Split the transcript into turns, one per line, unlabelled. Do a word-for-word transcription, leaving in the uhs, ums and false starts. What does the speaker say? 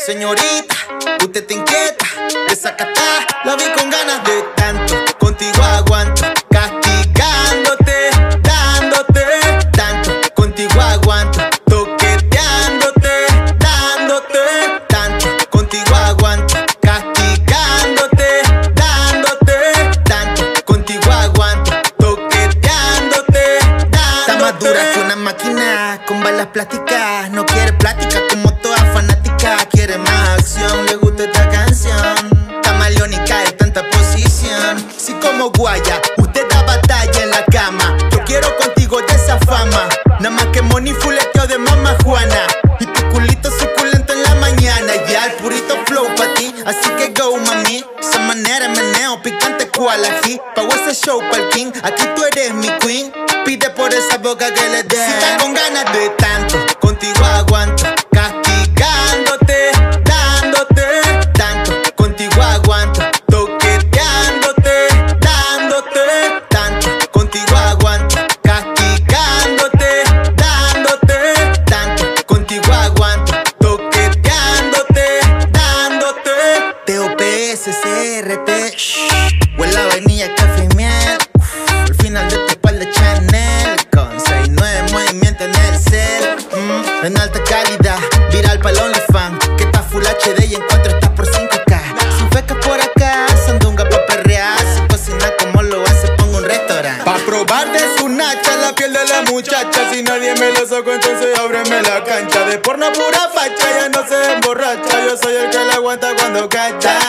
Señorita, usted te inquieta, desacatá, la vi con ganas de tanto, contigo aguanto, castigándote, dándote, tanto, contigo aguanto, toqueteándote, dándote, tanto, contigo aguanto, castigándote, dándote, tanto, contigo aguanto, toqueteándote, dándote. Está más dura que una máquina con balas plásticas, no quiere plática como toda fanática, quiere más acción, le gusta esta canción. Camaleónica de tanta posición, si como guaya, usted da batalla en la cama. Yo quiero contigo de esa fama, nada más que money fuleteo de mamá Juana. Y tu culito suculento en la mañana, ya el purito flow pa' ti, así que go mami. Esa manera meneo, picante cual ají, pago ese show pa'l king, aquí tú eres mi queen. Pide por esa boca que le dé. Si estás con ganas de tanto, contigo aguanto, castigándote, dándote, tanto, contigo aguanto, toqueteándote, dándote, tanto, contigo aguanto, castigándote, dándote, tanto, contigo aguanto, toqueteándote, dándote. T O P S C R T, huele a vainilla, café y miel. Uf, al final de tu espalda Chanel, con seis nueve movimiento en el cel, mm, en alta calidad, viral pa'l OnlyFans, que está full H D y en cuatro estás por cinco K. Sin fecas por acá, sandunga pa' perrear, si cocina como lo hace pongo un restaurante. Pa' probar de su nacha la piel de la muchacha, si nadie me lo sacó entonces ábreme la cancha. De porno pura facha, ya no se emborracha, yo soy el que la aguanta cuando cacha.